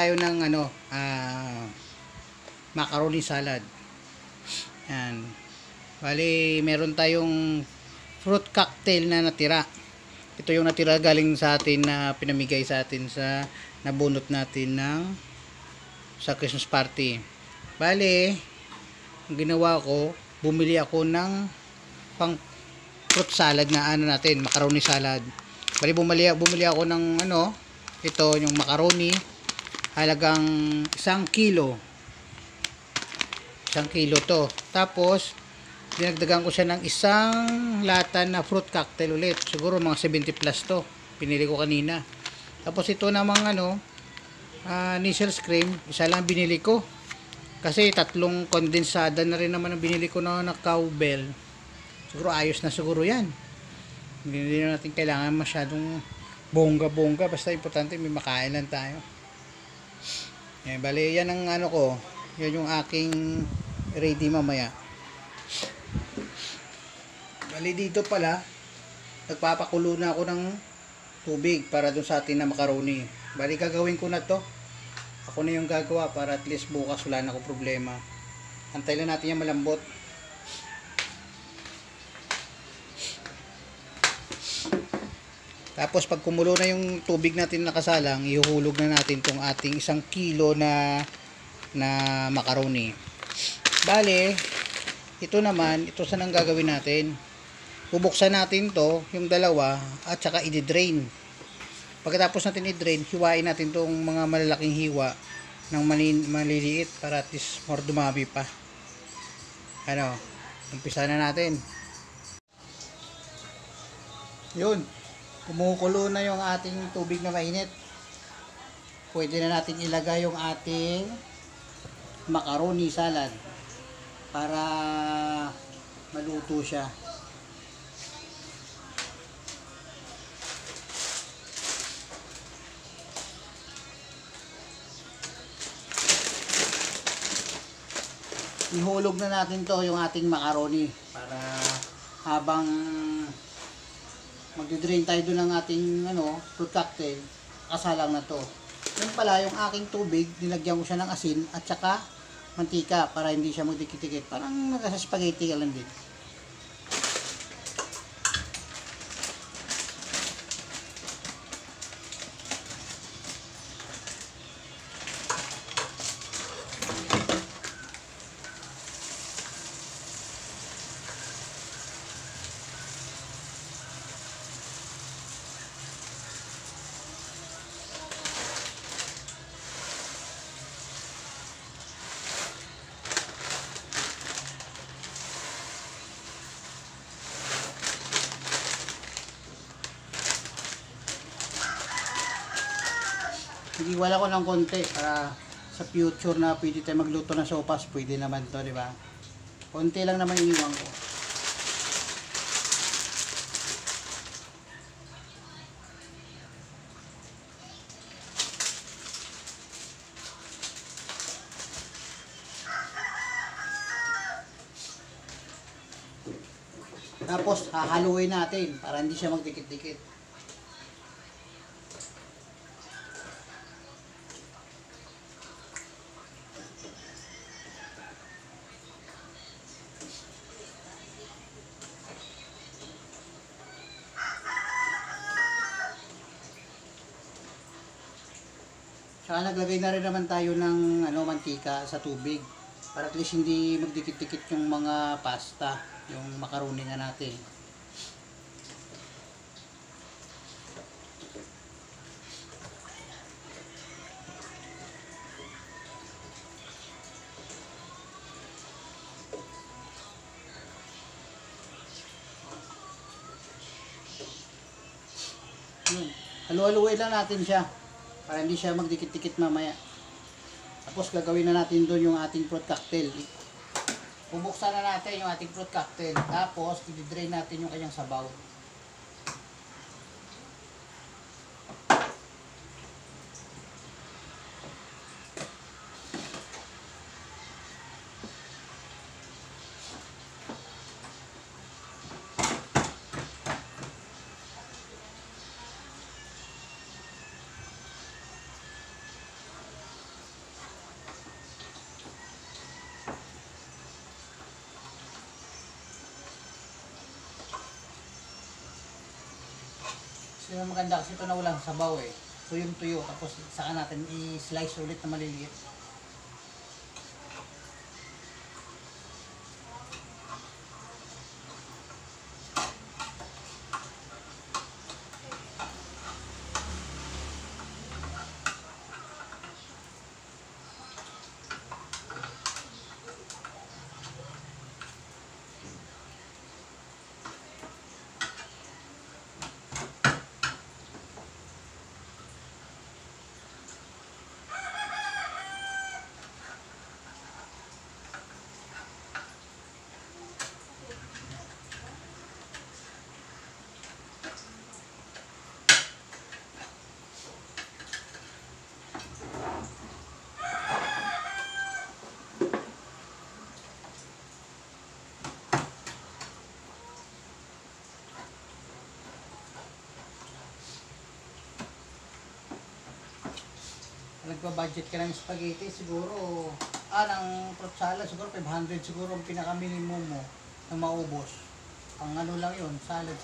tayo ng macaroni salad. Yan. Bali, meron tayong fruit cocktail na natira. Ito yung natira galing sa atin na pinamigay sa atin sa nabunot natin sa Christmas party. Bali, ang ginawa ko, bumili ako ng pang fruit salad na macaroni salad. Bali, bumili ako ng ito yung macaroni, halagang 1 kilo. 1 kilo to. Tapos dinagdagan ko siya ng isang lata na fruit cocktail ulit. Siguro mga 70 plus to. Pinili ko kanina. Tapos ito namang Nizzles cream, isa lang binili ko. Kasi 3 kondensada na rin naman ang binili ko na cowbell. Siguro ayos na siguro yan. Hindi na natin kailangan masyadong bongga-bongga. Basta importante may makain lang tayo. Bali, yan ang ko. Yan yung aking ready mamaya. Bali, dito pala nagpapakulo na ako ng tubig para dun sa atin na macaroni. Bali, gagawin ko na to. Ako na yung gagawa para at least bukas wala na akong problema. Antay lang natin yung malambot. Tapos pag kumulo na yung tubig natin nakasalang, ihuhulog na natin tong ating 1 kilo na macaroni. Bale, ito saan gagawin natin? Bubuksan natin to, yung dalawa, at saka i-drain. Pagkatapos natin i-drain, hiwain natin tong mga malalaking hiwa ng maliliit para at least more dumami pa. Umpisa na natin. Yun, kumukulo na yung ating tubig na mainit. Pwede na natin ilagay yung ating macaroni salad para maluto siya. Ihulog na natin to yung ating macaroni para habang magdi-drain tayo doon ng ating fruit cocktail, kasalang na to. Yun pala, yung aking tubig, nilagyan ko siya ng asin at saka mantika para hindi siya magdikit-dikit. Parang nasa spaghetti ka lang din. Iwala ko ng konti para sa future na pwede tayo magluto ng sopas, pwede naman to, di ba? Konti lang naman iniwan ko. Tapos hahaluin natin para hindi siya magdikit-dikit. Saka naglagay na rin naman tayo ng mantika sa tubig para at least hindi magdikit-dikit yung mga pasta, yung macaroni nga natin. Halu-haluin lang natin siya para hindi siya magdikit-dikit mamaya. Tapos gagawin na natin doon yung ating fruit cocktail. Bubuksan na natin yung ating fruit cocktail. Tapos i-drain natin yung kanyang sabaw. Kasi maganda kasi ito na walang sabaw eh. Tuyong-tuyo. Tapos saka natin i-slice ulit na maliliit. Nagpa-budget ka ng spaghetti, siguro, ng fruit salad, siguro 500 siguro ang pinaka-minimum mo na maubos. Ang ano lang yun, salad.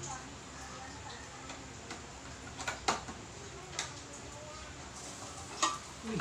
Uy.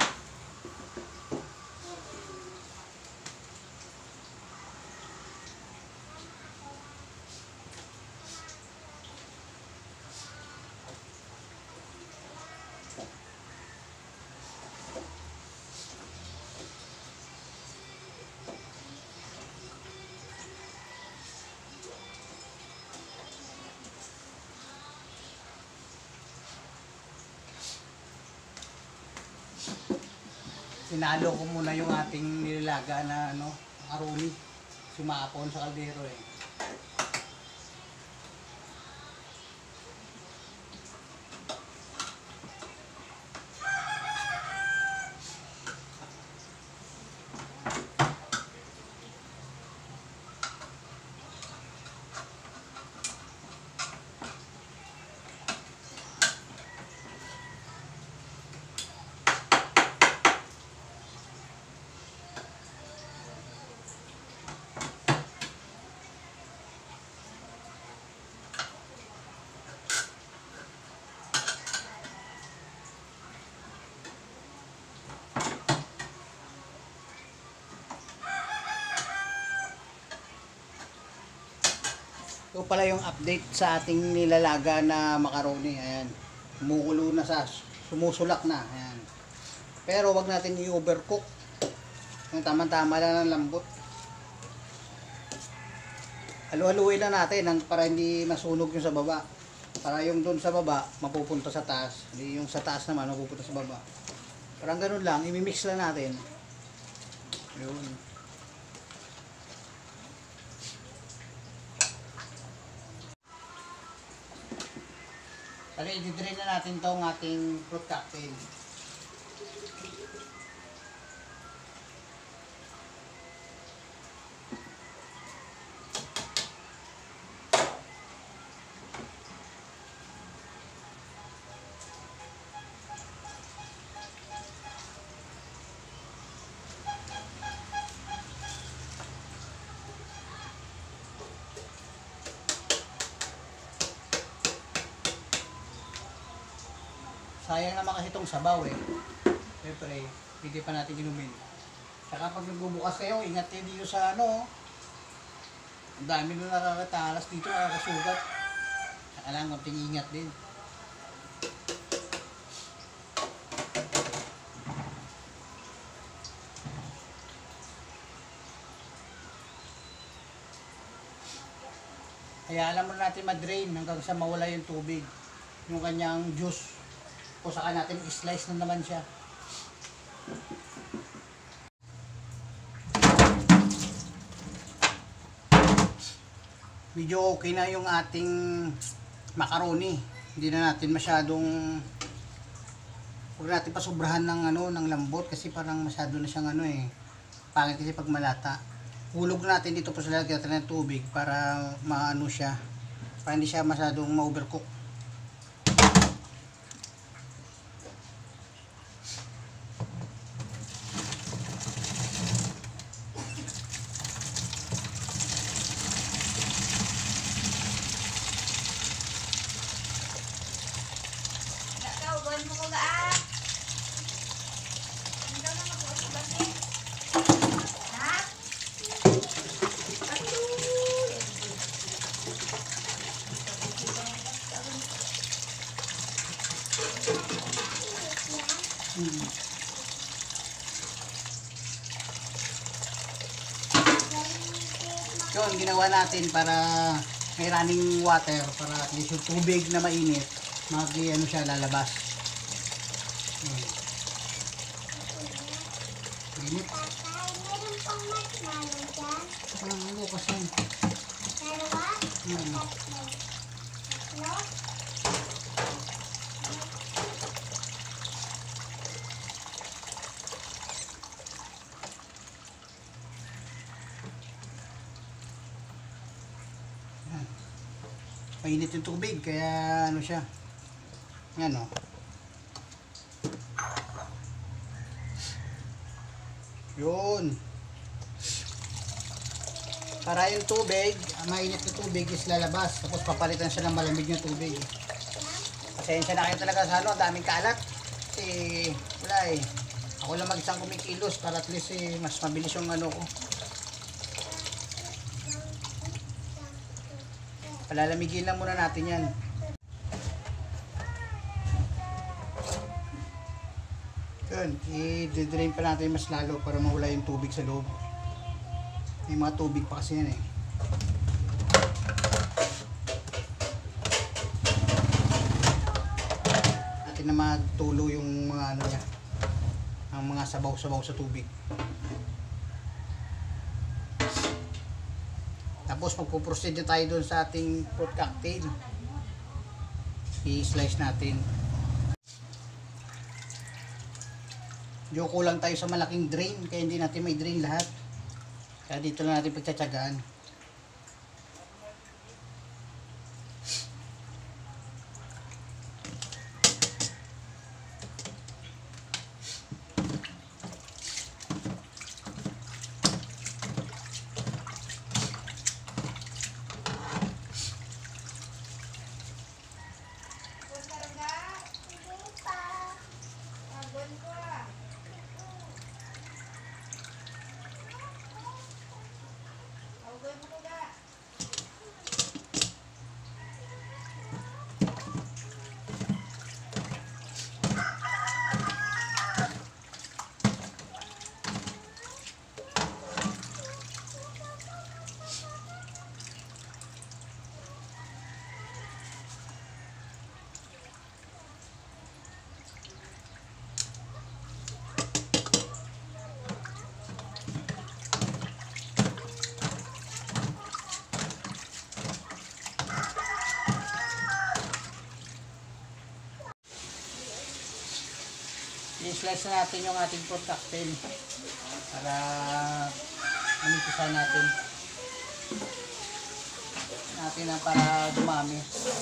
Sinalo ko muna yung ating nilalaga na aroni. Sumapon sa kaldero eh. Ito pala yung update sa ating nilalaga na macaroni. Ayan. Kumukulo na sumusulak na. Ayan. Pero wag natin i-overcook. Yung tama-tama lang ng lambot. Halu-haluin na natin para hindi masunog yung sa baba. Para yung doon sa baba mapupunta sa taas. Hindi yung sa taas naman mapupunta sa baba. Parang ganun lang. I-mix lang natin. Yun. Kaya i-drain na natin itong ating fruit cocktail. Sayang naman kasi itong sabaw eh. Siyempre, hindi pa natin inumin. Saka pag nagbubukas kayo, ingat kayo dito sa ang dami nung nakakatalas dito, nakakasugat. Saka lang, konting ingat din. Kaya alam mo natin ma-drain hanggang sa mawala yung tubig. Yung kanyang juice. O saka natin i-slice na naman siya. Medyo okay na yung ating macaroni. Hindi na natin masyadong huwag natin pasobrahan ng ng lambot kasi parang masyado na siyang pangit kasi pag malata. Hulog natin dito po sa lagyan natin ng tubig para maano siya. Para hindi siya masyadong ma-overcook. Yun, ginawa natin para may running water, para at least yung tubig na mainit, ano siya, lalabas. Yun. Mainit. Meron pang marshmallow dyan. Ano kasi? Dalawa? Hmm. Tatlo? Mainit yung tubig, kaya ano siya. Yan o. Yun. Para yung tubig, mainit na tubig is lalabas. Tapos papalitan siya ng malamig na tubig. Pasensya na kayo talaga sa ano, daming kalat. Kasi wala eh. Ako lang mag-isang kumikilos para at least mas mabilis yung ano ko. Palalamigin lang muna natin yan. Yun, i-drain pa natin mas lalo para mawala yung tubig sa loob. May mga tubig pa kasi yan eh. Natin na magtulo yung mga ano niya, ang mga sabaw-sabaw sa tubig. Tapos magpo-proceed na tayo doon sa ating fruit cocktail. I-slice natin. Diyo kulang tayo sa malaking drain, kaya hindi natin may drain lahat. Kaya dito lang natin pagtsatsagaan. I-slice na natin yung ating fruit cocktail para manipisa natin na para dumami.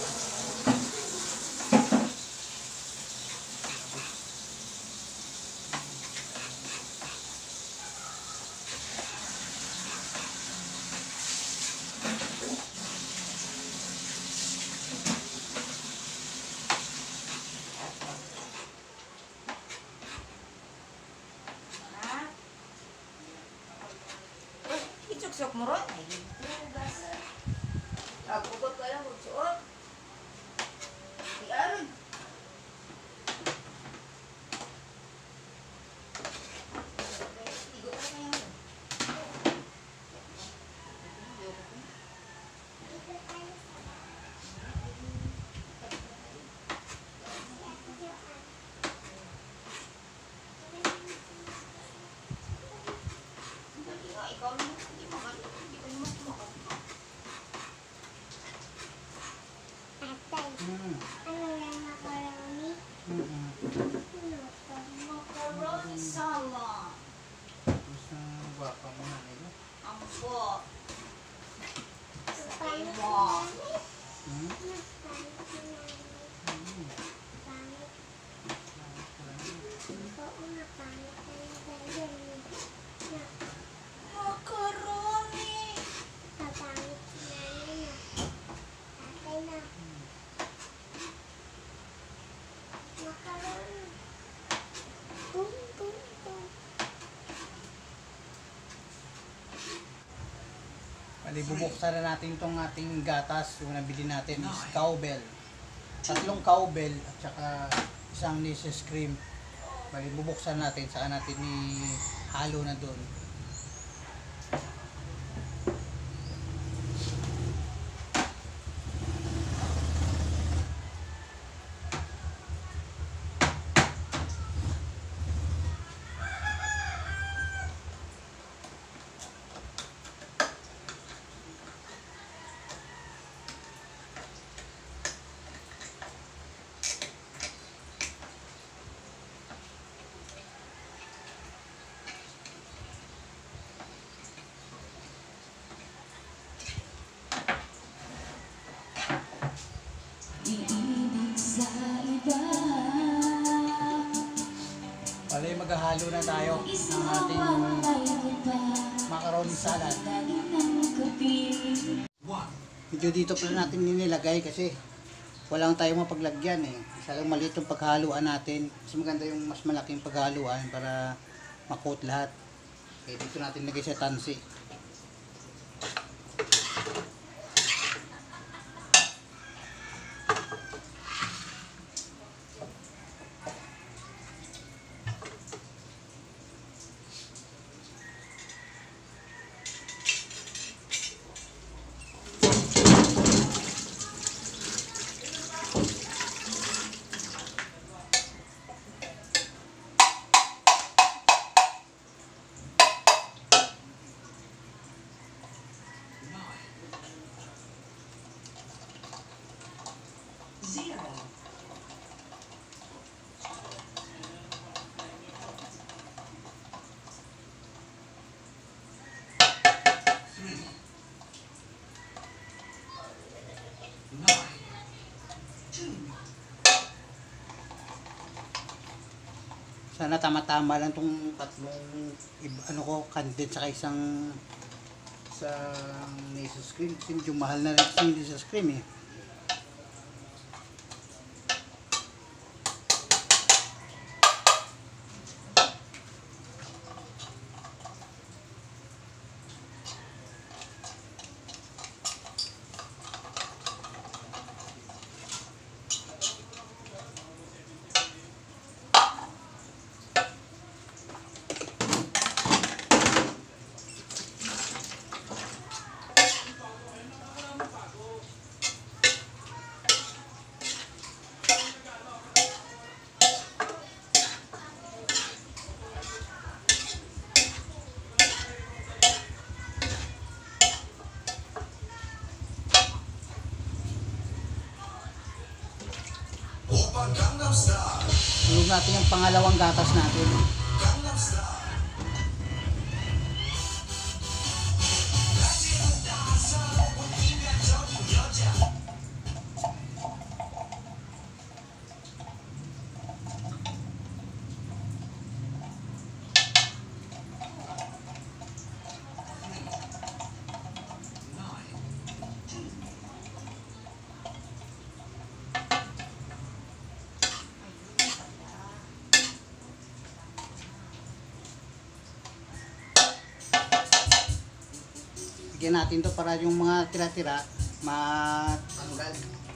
Sok mo ron? Ay, bugas. Abugot ka lang magsuot. Iyaron. Igo ka na yan. Ikaw naman. Ano yan, macaroni? Macaroni salad. Gusto baka mo na nila. Ang po. Sakay Pangit mo. na namin. Pangit. Oo nga, pangit na yung ganyan. Macaroni. Papangit na yun. Tatay na. Macaroni. Boom, boom, boom. Bali, bubuksan na natin itong ating gatas. Yung nabili natin is cowbell. 3 cowbell at saka isang Reese's cream. Bali, bubuksan natin. Saan natin i-halo na doon. Maghalo na tayo ng ating macaroni salad. Medyo dito pala natin nilagay kasi walang tayong mapaglagyan eh. Isa lang maliit yung paghaluan natin. Mas maganda yung mas malaking paghaluan para makot lahat. Okay, dito natin lagay sa tansi. Sana tama-tama lang tong tatlong ano ko, candid sa isang nasal cream. Kasi medyo mahal na rin yung nasal cream eh. Tulog natin yung pangalawang gatas natin. Bigyan natin to para yung mga tira-tira matanggal.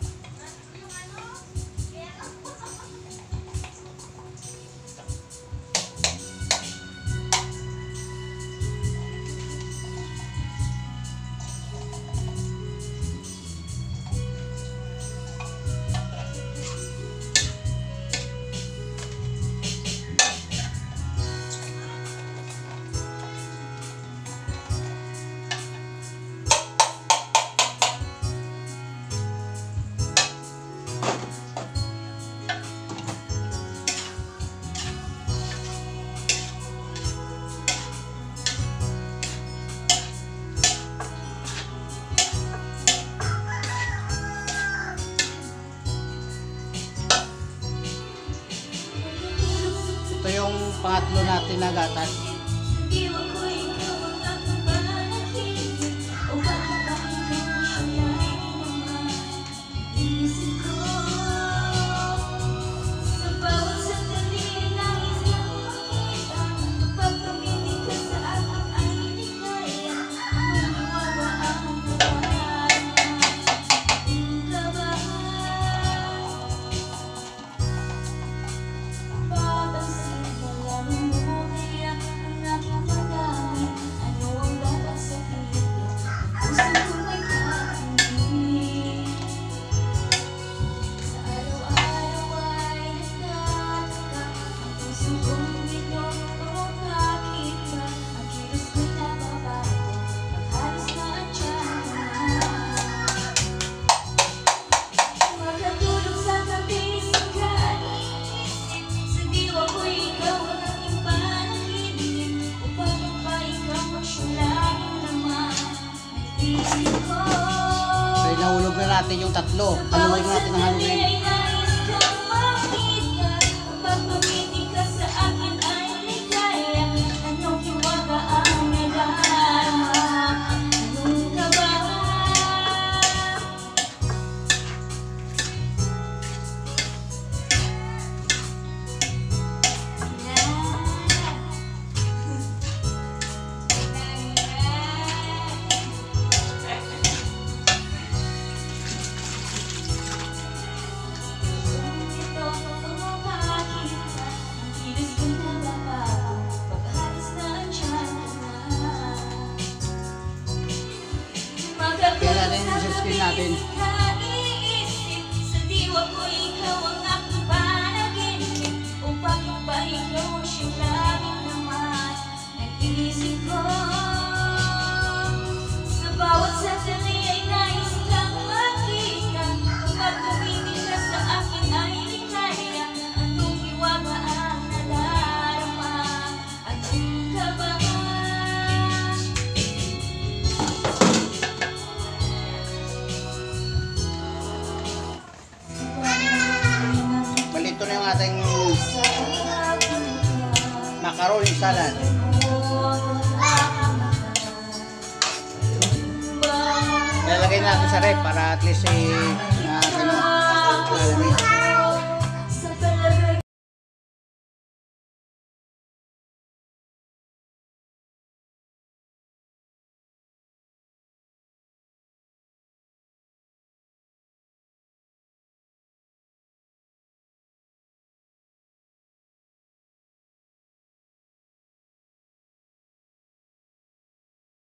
Ito yung pangatlo natin na gatas. So, nahulog na natin yung tatlo. Haluin natin ang haluin. skill natin. Kaiisip sa diwa ko, ikaw ang aking panaginip. Upang mapahingaw siyang laging naman nag-iisip ko. Sa bawat sandali ay nais kang makita. Kapag tumingin ka sa akin ay likaya. Anong hiwaga ang nadarama at kabahan. Balito na yung ating macaroni salad. Lalagay natin sa rep para at least malamig.